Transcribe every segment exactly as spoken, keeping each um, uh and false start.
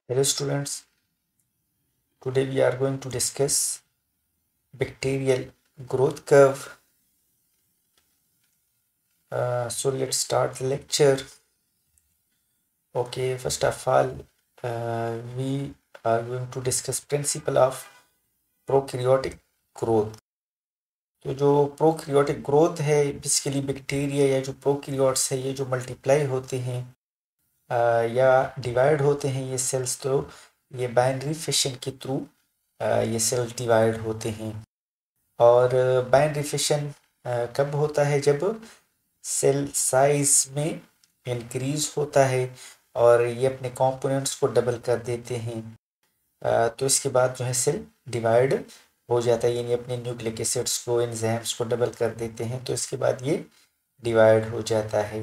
Hello students, today we are going to discuss bacterial growth curve. Uh, so let's start the lecture. Okay, first of all, uh, we are going to discuss principle of prokaryotic growth. तो जो prokaryotic growth है basically bacteria या जो prokaryotes है ये जो multiply होते हैं uh, या डिवाइड होते हैं ये सेल्स, तो ये बाइनरी फिशन के थ्रू ये सेल्स डिवाइड होते हैं। और बाइनरी फिशन कब होता है? जब सेल साइज में इंक्रीज होता है और ये अपने कंपोनेंट्स को डबल कर देते हैं, तो इसके बाद जो है सेल डिवाइड हो जाता है, यानी अपने न्यूक्लिक एसिड्स को, एंजाइम्स को डबल कर देते हैं, तो इसके बाद ये डिवाइड हो जाता है।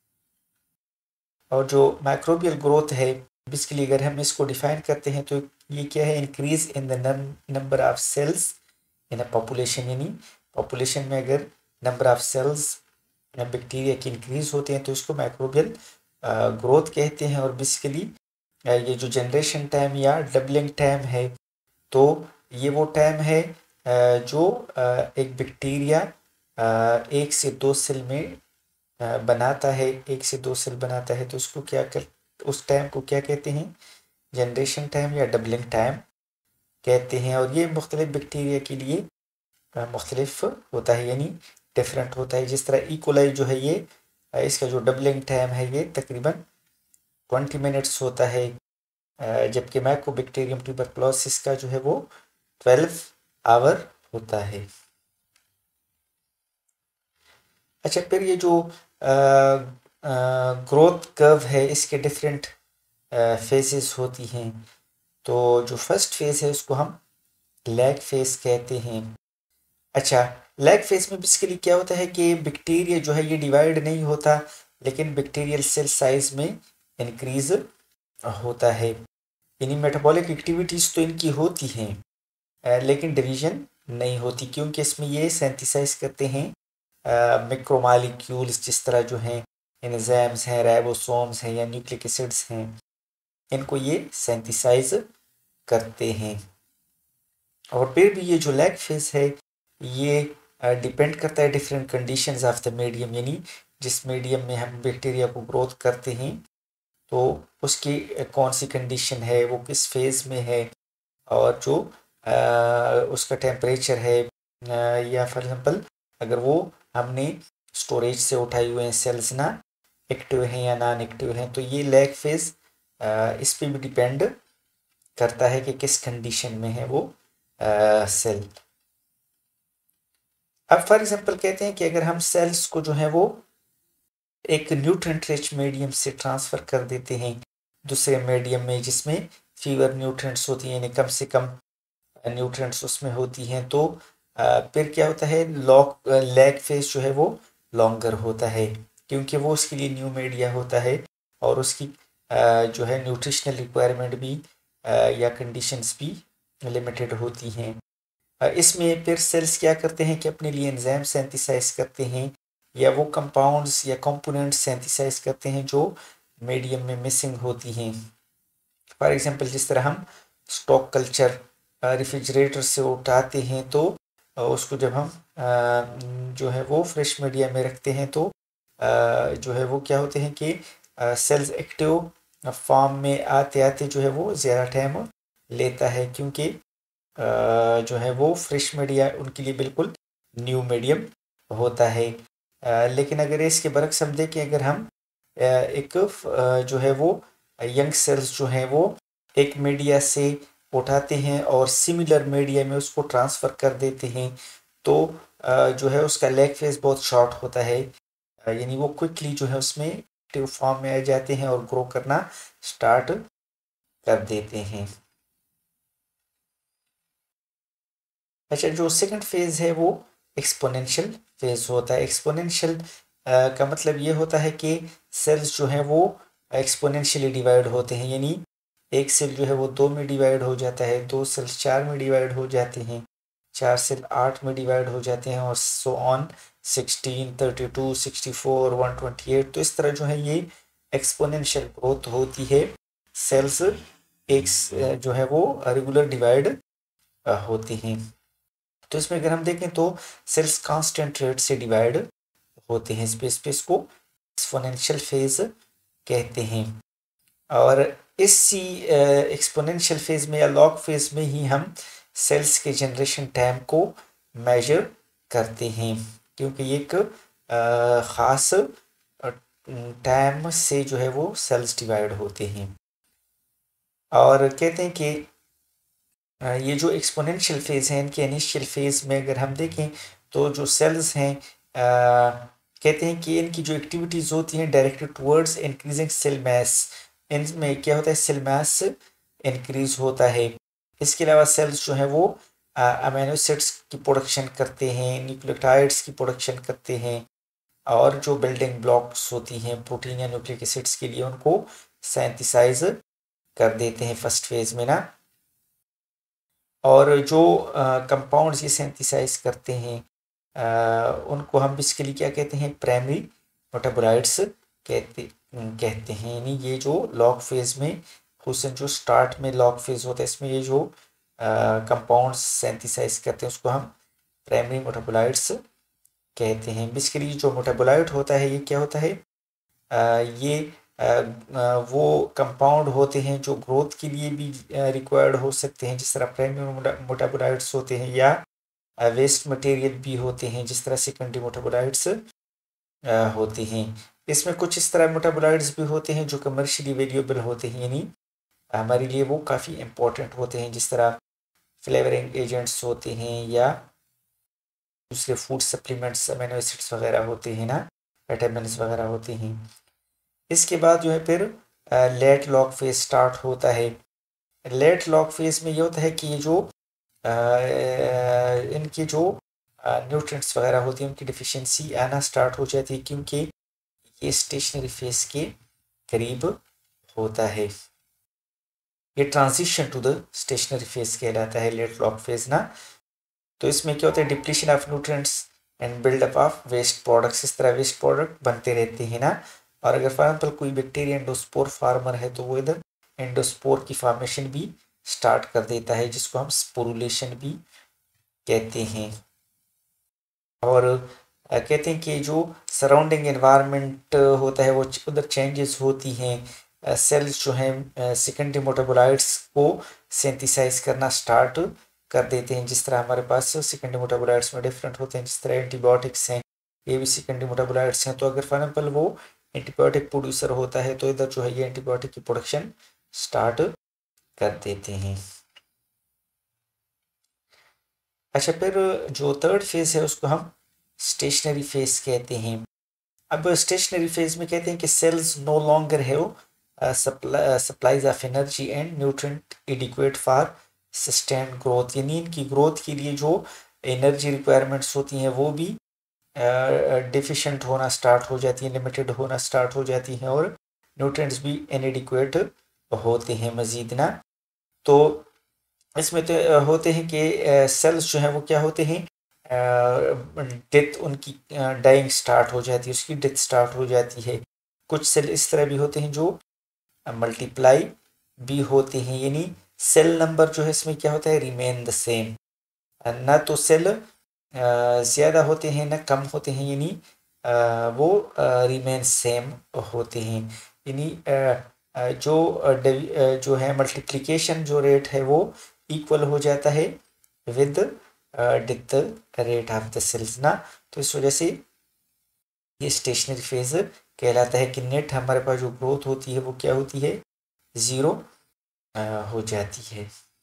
और जो माइक्रोबियल ग्रोथ है बेसिकली अगर हम इसको डिफाइन करते हैं तो ये क्या है? Increase in the number of cells in a population, यानी पॉपुलेशन में अगर नंबर ऑफ सेल्स बैक्टीरिया की इंक्रीज होते हैं तो इसको माइक्रोबियल ग्रोथ कहते हैं। और बेसिकली ये जो जनरेशन टाइम या डबलिंग टाइम है, तो ये वो टाइम है जो एक बैक्टीरिया एक से दो सेल में बनाता है, एक से दो सेल बनाता है, तो उसको क्या कर उस टाइम को क्या कहते हैं? जनरेशन टाइम या डबलिंग टाइम कहते हैं। और ये मुख्तलिफ बैक्टीरिया के लिए मुख्तलिफ होता है, यानी डिफरेंट होता है। जिस तरह इकोलाई जो है ये इसका जो डबलिंग टाइम है ये तकरीबन ट्वेंटी मिनट्स होता है, जबकि माइकोबैक्टीरियम ट्यूबरकुलोसिस का जो है वो ट्वेल्व आवर होता है। अच्छा, फिर ये जो ग्रोथ कर्व है इसके डिफरेंट फेजेस होती हैं। तो जो फर्स्ट फेज है उसको हम लैग फेज कहते हैं। अच्छा, लैग फेज में बेसिकली क्या होता है कि बैक्टीरिया जो है ये डिवाइड नहीं होता, लेकिन बैक्टीरियल सेल साइज में इंक्रीज होता है, यानी मेटाबॉलिक एक्टिविटीज तो इनकी होती हैं लेकिन डिवीजन नहीं होती, क्योंकि इसमें ये सिंथेसाइज करते हैं मैक्रोमॉलिक्यूल्स, जिस तरह जो हैं एंजाइम्स हैं, राइबोसोम्स हैं या न्यूक्लिक एसिड्स हैं, इनको ये सिंथेसाइज करते हैं। और फिर भी ये जो लैग फेज है ये डिपेंड uh, करता है different conditions of the medium, यानी जिस मीडियम में हम बैक्टीरिया को ग्रोथ करते हैं तो उसकी uh, कौन सी कंडीशन है, वो किस फेज में है, और जो uh, उसका टेम्परेचर है, uh, या फॉर एग्जांपल अगर वो हमने स्टोरेज से उठाए हुए हैं सेल्स ना एक्टिव हैं या नॉन एक्टिव हैं, तो ये लैग फेज uh, इस पर भी डिपेंड करता है कि किस कंडीशन में है वो सेल। uh, अब फॉर एग्जांपल कहते हैं कि अगर हम सेल्स को जो है वो एक न्यूट्रिएंट रिच मीडियम से ट्रांसफ़र कर देते हैं दूसरे मीडियम में जिसमें फीवर न्यूट्रिएंट्स होती हैं, यानी कम से कम न्यूट्रिएंट्स उसमें होती हैं, तो फिर क्या होता है? लॉक लैग फेज जो है वो लॉन्गर होता है, क्योंकि वो उसके लिए न्यू मीडिया होता है और उसकी जो है न्यूट्रिशनल रिक्वायरमेंट भी या कंडीशंस भी लिमिटेड होती हैं। इसमें फिर सेल्स क्या करते हैं कि अपने लिए एंजाइम सिंथेसाइज करते हैं या वो कंपाउंड्स या कंपोनेंट्स सिंथेसाइज करते हैं जो मीडियम में मिसिंग होती हैं। फॉर एग्जांपल जिस तरह हम स्टॉक कल्चर रेफ्रिजरेटर से उठाते हैं तो उसको जब हम जो है वो फ्रेश मीडिया में रखते हैं तो जो है वो क्या होते हैं कि सेल्स एक्टिव फॉर्म में आते आते जो है वो ज़्यादा टाइम लेता है, क्योंकि जो है वो फ्रेश मीडिया उनके लिए बिल्कुल न्यू मीडियम होता है। लेकिन अगर इसके बरक्स हम देखें, अगर हम एक जो है वो यंग सेल्स जो हैं वो एक मीडिया से उठाते हैं और सिमिलर मीडिया में उसको ट्रांसफ़र कर देते हैं, तो जो है उसका लैग फेज बहुत शॉर्ट होता है, यानी वो क्विकली जो है उसमें एक्टिव फॉर्म में आ जाते हैं और ग्रो करना स्टार्ट कर देते हैं। अच्छा, जो सेकंड फेज है वो एक्सपोनेंशियल फेज होता है। एक्सपोनेंशियल का मतलब ये होता है कि सेल्स जो हैं वो एक्सपोनेंशियली डिवाइड होते हैं, यानी एक सेल जो है वो दो में डिवाइड हो जाता है, दो सेल्स चार में डिवाइड हो जाते हैं, चार सेल आठ में डिवाइड हो जाते हैं, और so on sixteen, thirty two, sixty four, one twenty eight. तो इस तरह जो है ये एक्सपोनेंशियल ग्रोथ होती है सेल्स एक जो है वो रेगुलर डिवाइड होते हैं। तो इसमें अगर हम देखें तो सेल्स कांस्टेंट रेट से डिवाइड होते हैं। स्पेस पे इसको एक्सपोनेंशियल फेज कहते हैं। और इसी एक्सपोनेंशियल फेज में या लॉग फेज में ही हम सेल्स के जनरेशन टाइम को मेजर करते हैं, क्योंकि एक ख़ास टाइम से जो है वो सेल्स डिवाइड होते हैं। और कहते हैं कि ये जो एक्सपोनेंशियल फेज है, इनके इनिशियल फेज में अगर हम देखें तो जो सेल्स हैं कहते हैं कि इनकी जो एक्टिविटीज़ होती हैं directed towards increasing cell mass. इनमें क्या होता है, सेल मास इंक्रीज होता है। इसके अलावा सेल्स जो हैं वो अमीनो एसिड्स की प्रोडक्शन करते हैं, न्यूक्लियोटाइड्स की प्रोडक्शन करते हैं, और जो बिल्डिंग ब्लॉक्स होती हैं प्रोटीन या न्यूक्लिक एसिड्स के लिए उनको सिंथेसाइज कर देते हैं फर्स्ट फेज में ना। और जो कंपाउंड्स ये सिंथेसाइज करते हैं आ, उनको हम बेसिकली क्या कहते हैं, प्राइमरी मेटाबोलाइट्स कहते कहते हैं। यानी ये जो लॉग फेज में हुसन जो स्टार्ट में लॉग फेज होता है, इसमें ये जो कंपाउंड्स सिंथेसाइज करते हैं उसको हम प्राइमरी मेटाबोलाइट्स कहते हैं। बेसिकली जो मेटाबोलाइट होता है ये क्या होता है, आ, ये वो कंपाउंड होते हैं जो ग्रोथ के लिए भी रिक्वायर्ड हो सकते हैं, जिस तरह प्राइमरी मेटाबोलाइट्स होते हैं, या वेस्ट मटेरियल भी होते हैं जिस तरह सेकेंडरी मेटाबोलाइट्स होते हैं। इसमें कुछ इस तरह मेटाबोलाइट्स भी होते हैं जो कमर्शियली वैल्यूएबल होते हैं, यानी हमारे लिए वो काफ़ी इम्पोर्टेंट होते हैं, जिस तरह फ्लेवरिंग एजेंट्स होते हैं या दूसरे फूड सप्लीमेंट्स, अमीनो एसिड्स वगैरह होते हैं ना, विटामिन्स वगैरह होते हैं। इसके बाद जो है फिर लेट लॉग फेज स्टार्ट होता है। लेट लॉग फेज में ये होता है कि ये जो आ, इनकी जो न्यूट्रिएंट्स वगैरह होती हैं उनकी डिफिशियंसी आना स्टार्ट हो जाती है, क्योंकि ये स्टेशनरी फेज के करीब होता है। ये transition to the stationary phase कहलाता है, लेट लॉग फेज ना। तो इसमें क्या होता है, depletion of nutrients and buildup of waste products. इस तरह वेस्ट प्रोडक्ट बनते रहते हैं ना। और अगर फॉर एग्जाम्पल कोई बैक्टीरिया एंडोस्पोर फार्मर है तो वो इधर एंडोस्पोर की फॉर्मेशन भी स्टार्ट कर देता है, जिसको हम स्पोरुलेशन भी कहते हैं। और कहते हैं कि जो सराउंडिंग एनवायरनमेंट होता है वो उधर चेंजेस होती हैं। सेल्स जो हैं सेकेंडरी मेटाबोलाइट्स को सिंथेसाइज करना स्टार्ट कर देते हैं, जिस तरह हमारे पास सेकेंडरी मेटाबोलाइट्स में डिफरेंट होते हैं, जिस तरह एंटीबायोटिक्स हैं ये भी सेकेंडरी मेटाबोलाइट्स हैं। तो अगर फॉर एग्जाम्पल वो एंटीबायोटिक प्रोड्यूसर होता है तो इधर जो है ये एंटीबायोटिक की प्रोडक्शन स्टार्ट कर देते हैं। अच्छा, फिर जो थर्ड फेज है उसको हम स्टेशनरी फेज कहते हैं। अब स्टेशनरी फेज में कहते हैं कि cells no longer have supplies of energy and nutrient adequate for sustained growth. यानी इनकी ग्रोथ के लिए जो एनर्जी रिक्वायरमेंट्स होती हैं वो भी डिफिशेंट होना स्टार्ट हो जाती हैं, लिमिटेड होना स्टार्ट हो जाती हैं, और न्यूट्रिएंट्स भी इनएडिक्वेट होते हैं मज़ीद ना। तो इसमें तो होते हैं कि सेल्स जो हैं वो क्या होते हैं, डेथ उनकी डाइंग स्टार्ट हो जाती है, उसकी डेथ स्टार्ट हो जाती है। कुछ सेल इस तरह भी होते हैं जो मल्टीप्लाई भी होते हैं, यानी सेल नंबर जो है इसमें क्या होता है, रिमेन द सेम। ना तो सेल ज़्यादा होते हैं ना कम होते हैं, यानी वो रिमेन सेम होते हैं। यानी जो जो है मल्टीप्लिकेशन जो रेट है वो इक्वल हो जाता है with death rate of the cells ना। तो इस वजह से ये स्टेशनरी फेज कहलाता है कि नेट हमारे पास जो ग्रोथ होती है वो क्या होती है, ज़ीरो हो जाती है।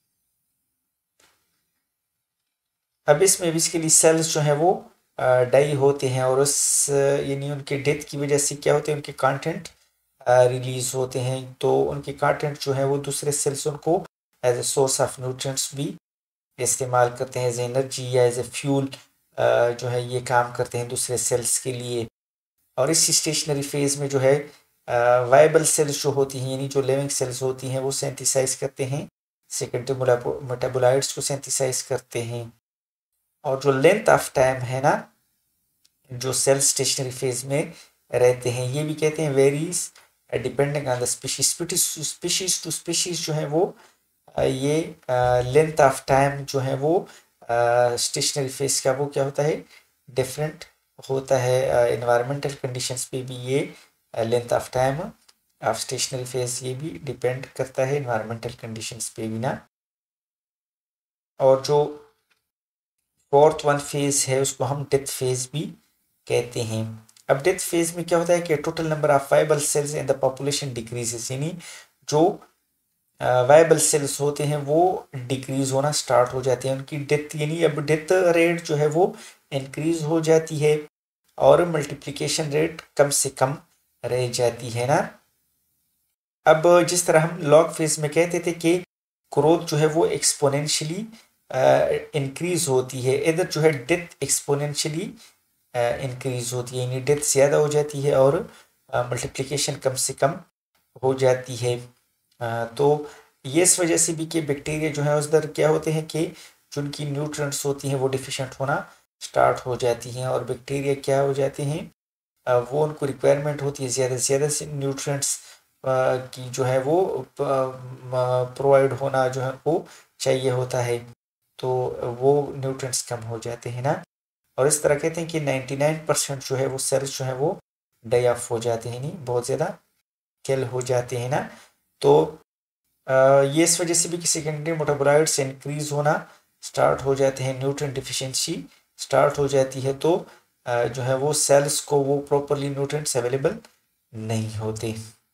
अब इसमें बेसिकली सेल्स जो है वो डाई होते हैं, और उस यानी उनके डेथ की वजह से क्या होते हैं, उनके कंटेंट रिलीज होते हैं। तो उनके कंटेंट जो है वो दूसरे सेल्स उनको as a source of nutrients भी इस्तेमाल करते हैं, एज एनर्जी या एज ए फ्यूल जो है ये काम करते हैं दूसरे सेल्स के लिए। और इस स्टेशनरी फेज में जो है वाइबल सेल्स जो होती हैं, यानी जो लिविंग सेल्स होती हैं, वो सिंथेसाइज करते हैं, सेकेंडरी मेटाबोलाइट्स को सिंथेसाइज करते हैं। और जो लेंथ ऑफ टाइम है ना जो सेल स्टेशनरी फेज में रहते हैं, ये भी कहते हैं varies depending on the species species to species जो है वो ये लेंथ ऑफ टाइम जो है वो स्टेशनरी फेज का वो क्या होता है, डिफरेंट होता है। इन्वायरमेंटल कंडीशंस पे भी ये length of time of stationary phase ये भी डिपेंड करता है इन्वायरमेंटल कंडीशंस पे भी ना। और जो फोर्थ वन फेज है उसको हम डेथ फेज भी कहते हैं। अब डेथ फेज में क्या होता है कि total number of viable cells in the population decreases, यानी जो वायबल सेल्स होते हैं वो डिक्रीज होना स्टार्ट हो जाते हैं, उनकी डेथ यानी अब डेथ रेट जो है वो इंक्रीज हो जाती है और मल्टीप्लिकेशन रेट कम से कम रह जाती है ना। अब जिस तरह हम लॉग फेज में कहते थे कि ग्रोथ जो है वो एक्सपोनेंशियली इंक्रीज होती है, इधर जो है डेथ एक्सपोनेंशियली इंक्रीज होती है, यानी डेथ ज़्यादा हो जाती है और मल्टीप्लिकेशन कम से कम हो जाती है। uh, तो ये इस वजह से भी कि बैक्टीरिया जो है उधर क्या होते हैं कि जो उनकी न्यूट्रिएंट्स होती हैं वो डिफिशिएंट होना स्टार्ट हो जाती हैं, और बैक्टीरिया क्या हो जाते हैं uh, वो उनको रिक्वायरमेंट होती है ज़्यादा से ज़्यादा से न्यूट्रिएंट्स की जो है वो प्रोवाइड होना जो है वो चाहिए होता है, तो वो न्यूट्रिएंट्स कम हो जाते हैं ना। और इस तरह कहते हैं कि निन्यानवे परसेंट जो है वो सेल्स जो है वो डाई ऑफ हो जाते हैं, नहीं बहुत ज़्यादा किल हो जाते हैं ना। तो ये इस वजह से भी कि सेकेंडरी मेटाबोलाइट्स इंक्रीज होना स्टार्ट हो जाते हैं, न्यूट्रिएंट डिफिशिएंसी स्टार्ट हो जाती है, तो जो है वो सेल्स को वो प्रॉपरली न्यूट्रिएंट्स अवेलेबल नहीं होते।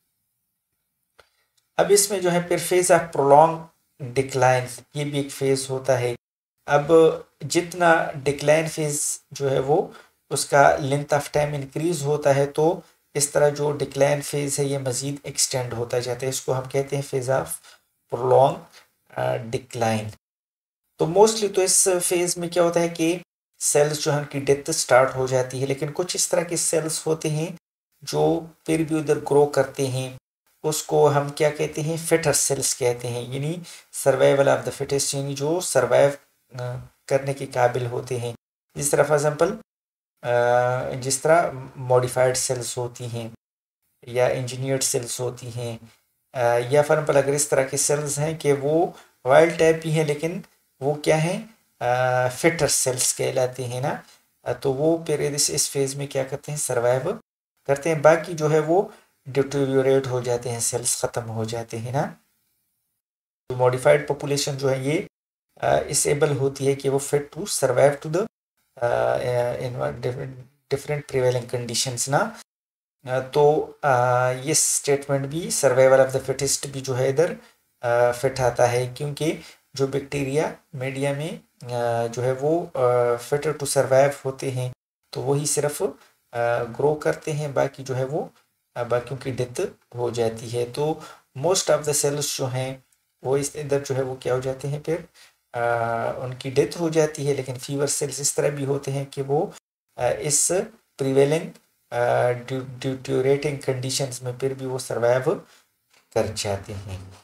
अब इसमें जो है फिर फेज ऑफ प्रोलॉन्ग डिक्लाइन, ये भी एक फेज होता है। अब जितना डिक्लाइन फेज जो है वो उसका लेंथ ऑफ टाइम इंक्रीज होता है, तो इस तरह जो डिक्लाइन फेज है ये मज़ीद एक्सटेंड होता जाता है, इसको हम कहते हैं फेज ऑफ प्रोलॉन्ग डिक्लाइन। तो मोस्टली तो इस फेज में क्या होता है कि सेल्स जो है उनकी डेथ स्टार्ट हो जाती है, लेकिन कुछ इस तरह के सेल्स होते हैं जो फिर भी उधर ग्रो करते हैं, उसको हम क्या कहते हैं, फिटर सेल्स कहते हैं, यानी सर्वाइवल ऑफ द फिटेस्ट, यानी जो सर्वाइव करने के काबिल होते हैं। जिस तरह फॉर एग्जांपल जिस तरह मॉडिफाइड सेल्स होती हैं या इंजीनियर्ड सेल्स होती हैं, या फॉर एग्जांपल अगर इस तरह के सेल्स हैं कि वो वाइल्ड टाइप ही हैं लेकिन वो क्या हैं, फिटर सेल्स कहलाते हैं ना, तो वो फिर इस इस फेज में क्या करते हैं, सर्वाइव करते हैं। बाकी जो है वो डिटोरियोरेट हो जाते हैं, सेल्स ख़त्म हो जाते हैं ना। तो मॉडिफाइड पॉपुलेशन जो है ये इस एबल होती है कि वो fit to survive to the different prevailing conditions ना। uh, तो uh, ये स्टेटमेंट भी सर्वाइवल ऑफ द फिटेस्ट भी जो है इधर फिट uh, आता है, क्योंकि जो बैक्टीरिया मीडिया में uh, जो है वो फिटर टू सर्वाइव होते हैं, तो वही सिर्फ ग्रो uh, करते हैं, बाकी जो है वो uh, बाकियों की डेथ हो जाती है। तो मोस्ट ऑफ द सेल्स जो हैं वो इस इधर जो है वो क्या हो जाते हैं, फिर आ, उनकी डेथ हो जाती है। लेकिन फीवर सेल्स इस तरह भी होते हैं कि वो आ, इस प्रिवेलिंग ड्यूट्यूरेटिंग कंडीशंस में फिर भी वो सर्वाइव कर जाते हैं।